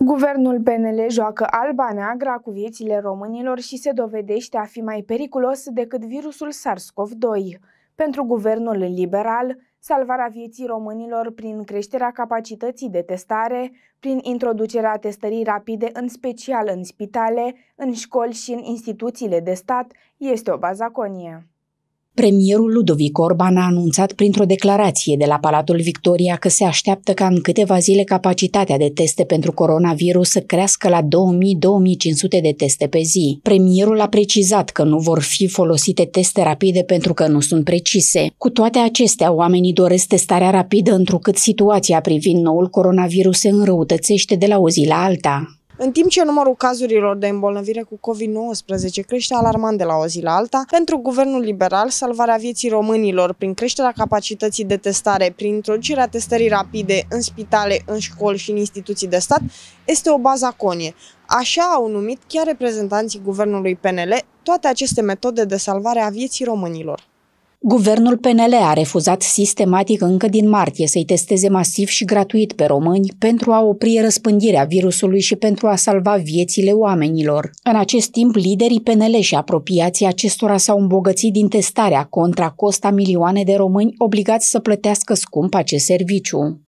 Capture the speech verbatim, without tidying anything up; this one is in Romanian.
Guvernul P N L joacă alba-neagra cu viețile românilor și se dovedește a fi mai periculos decât virusul SARS-CoV doi. Pentru guvernul liberal, salvarea vieții românilor prin creșterea capacității de testare, prin introducerea testării rapide, în special în spitale, în școli și în instituțiile de stat, este o bazaconie. Premierul Ludovic Orban a anunțat printr-o declarație de la Palatul Victoria că se așteaptă ca în câteva zile capacitatea de teste pentru coronavirus să crească la două mii - două mii cinci sute de teste pe zi. Premierul a precizat că nu vor fi folosite teste rapide pentru că nu sunt precise. Cu toate acestea, oamenii doresc testarea rapidă întrucât situația privind noul coronavirus se înrăutățește de la o zi la alta. În timp ce numărul cazurilor de îmbolnăvire cu COVID nouăsprezece crește alarmant de la o zi la alta, pentru guvernul liberal, salvarea vieții românilor prin creșterea capacității de testare, prin introducerea testării rapide în spitale, în școli și în instituții de stat, este o bazaconie. Așa au numit chiar reprezentanții guvernului P N L toate aceste metode de salvare a vieții românilor. Guvernul P N L a refuzat sistematic încă din martie să-i testeze masiv și gratuit pe români pentru a opri răspândirea virusului și pentru a salva viețile oamenilor. În acest timp, liderii P N L și apropiații acestora s-au îmbogățit din testarea contra cost a milioane de români obligați să plătească scump acest serviciu.